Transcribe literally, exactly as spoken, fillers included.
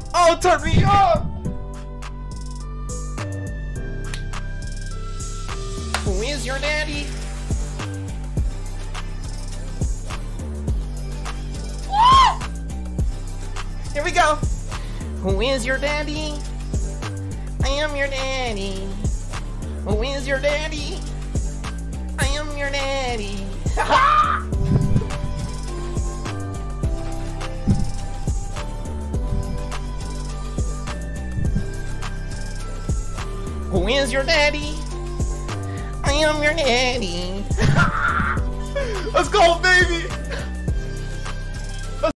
Oh, turn me up! Who is your daddy? Woo! Here we go. Who is your daddy? I am your daddy. Who is your daddy? I am your daddy. Who is your daddy? I am your daddy. Let's go, baby.